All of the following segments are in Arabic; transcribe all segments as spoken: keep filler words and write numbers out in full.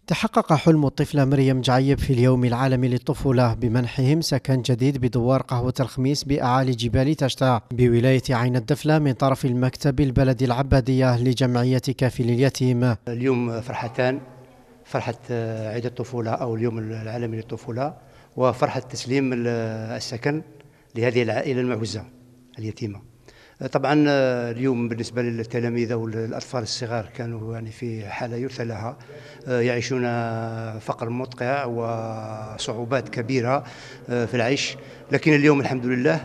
تحقق حلم الطفلة مريم جعيب في اليوم العالمي للطفولة بمنحهم سكن جديد بدوار قهوة الخميس بأعالي جبال تشتا بولاية عين الدفلة من طرف المكتب البلدي العبادية لجمعية كافل اليتيم. اليوم فرحتان، فرحة عيد الطفولة أو اليوم العالمي للطفولة، وفرحة تسليم السكن لهذه العائلة المعوزة اليتيمة. طبعا اليوم بالنسبة للتلاميذ والأطفال الصغار كانوا يعني في حالة يرثى لها، يعيشون فقر مدقع وصعوبات كبيرة في العيش، لكن اليوم الحمد لله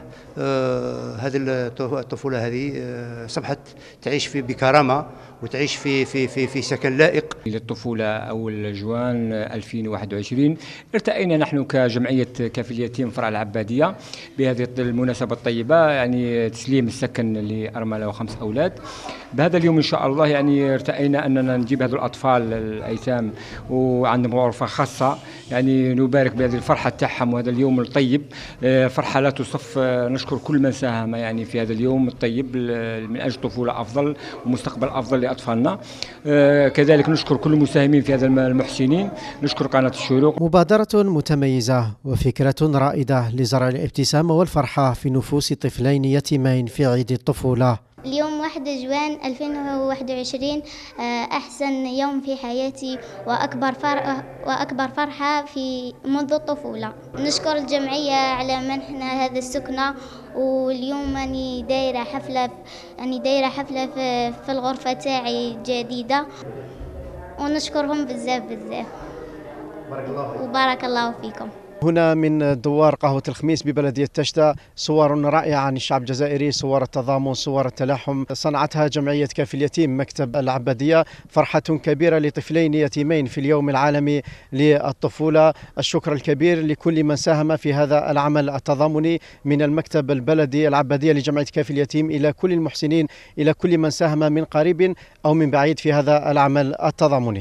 هذه الطفولة هذه صبحت تعيش في بكرامة وتعيش في في في في سكن لائق. للطفولة أول جوان ألفين وواحد وعشرين ارتأينا نحن كجمعية كافل اليتيم فرع العبادية بهذه المناسبة الطيبة، يعني تسليم السكن لأرملة وخمس أولاد. بهذا اليوم إن شاء الله يعني ارتأينا أننا نجيب هذه الأطفال الأيتام وعندهم غرفة خاصة، يعني نبارك بهذه الفرحة تاعهم وهذا اليوم الطيب، فرحة لا توصف. نشكر كل من ساهم يعني في هذا اليوم الطيب من أجل طفولة أفضل ومستقبل أفضل لأطفالنا. كذلك نشكر كل المساهمين في هذا المحسنين، نشكر قناة الشروق. مبادرة متميزة وفكرة رائدة لزرع الابتسامة والفرحة في نفوس طفلين يتيمين في عيد الطفولة. اليوم واحد جوان ألفين وواحد وعشرين أحسن يوم في حياتي وأكبر فرحة وأكبر فرحة في منذ الطفولة. نشكر الجمعية على منحنا هذا السكنة، واليوم أني دايرة حفلة أني دايرة حفلة في, في الغرفة تاعي الجديدة، ونشكرهم بزاف بزاف. بارك الله فيكم. وبارك الله فيكم. هنا من دوار قهوة الخميس ببلدية تشتا صور رائعة عن الشعب الجزائري، صور التضامن، صور التلاحم صنعتها جمعية كافل اليتيم مكتب العبادية. فرحة كبيرة لطفلين يتيمين في اليوم العالمي للطفولة. الشكر الكبير لكل من ساهم في هذا العمل التضامني من المكتب البلدي العبادية لجمعية كافل اليتيم إلى كل المحسنين، إلى كل من ساهم من قريب أو من بعيد في هذا العمل التضامني.